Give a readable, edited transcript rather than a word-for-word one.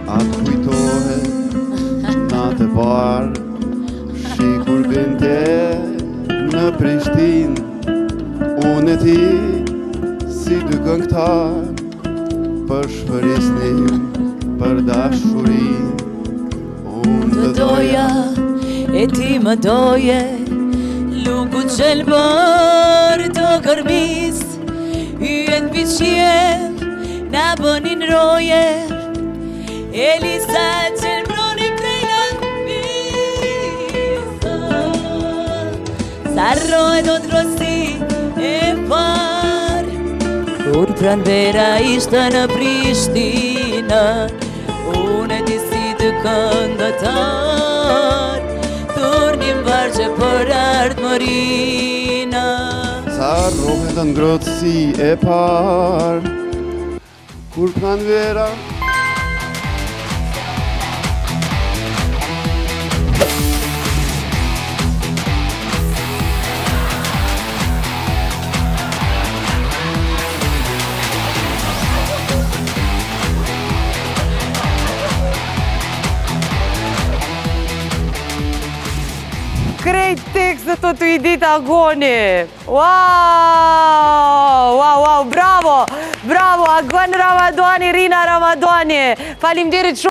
Atë kujtohet natë e parë, shi kur binte në Prishtinë, unë e ti si dy këngëtar përshpërisnim për dashurinë. Unë të doja e ti më doje, lungu qelbër të kërmis, hyën piqjen na bënin rojer, Elisa qelbroni prej lakmisa, Sarro e do të rosi e par, kur pranvera ishte në Prishtinë, unë e ti si të këngëtar, turnim vargje për ardëmërina. Sa rohet në ngrotësi e par, kur pranvera krejt tekste të i dita Agoni. Wow, bravo, Agon Ramadani, Rina Ramadani. Faleminderit shumë.